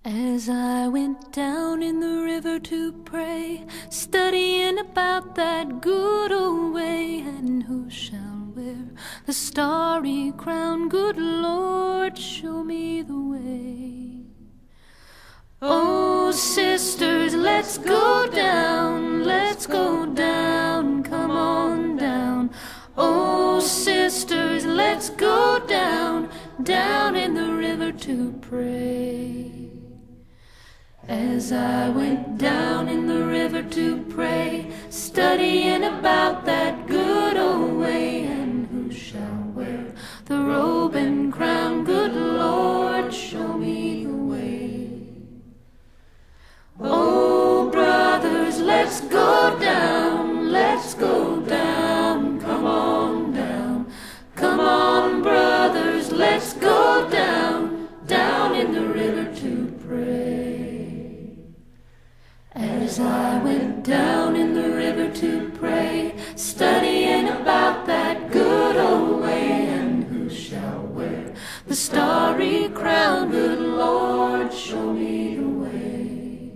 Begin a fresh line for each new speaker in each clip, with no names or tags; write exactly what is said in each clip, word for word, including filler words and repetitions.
As I went down in the river to pray, studying about that good old way, and who shall wear the starry crown? Good Lord, show me the way. Oh, sisters, let's go down, let's go down, come on down. Oh, sisters, let's go down, down in the river to pray. As I went down in the river to pray, studying about that good old way, and who shall wear the robe and crown? Good Lord, show me the way. Oh, brothers, let's go down, let's go down, come on down. Come on, brothers, let's go down, down in the river to pray. As I went down in the river to pray, studying about that good old way, and who shall wear the starry crown? Good Lord, show me the way.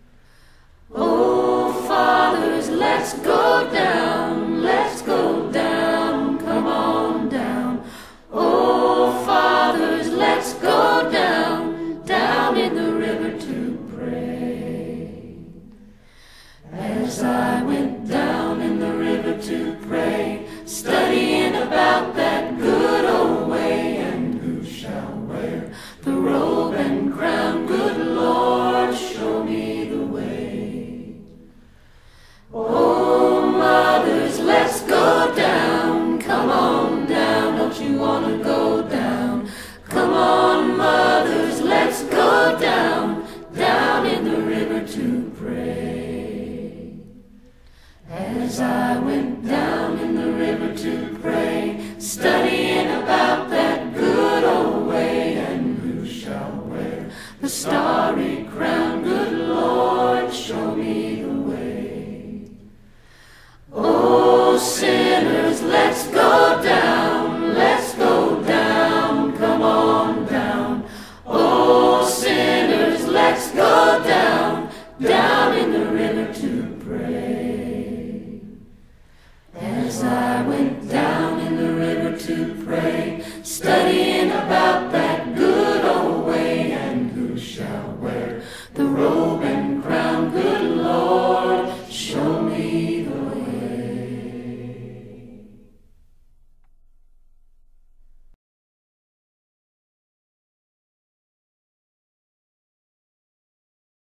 Oh, fathers, let's go down, let's go down, come on down. Oh, fathers, let's go down, down in the river to pray. As I went down in the river to pray, studying about that good old way, and who shall wear the robe and crown? Good Lord, show me the way. Oh, mothers, let's go down, come on down, don't you want to go down? Come on, mothers, let's go down, down in the river to pray. As I went down in the river to pray, studying about that good old way, and who shall wear the starry crown?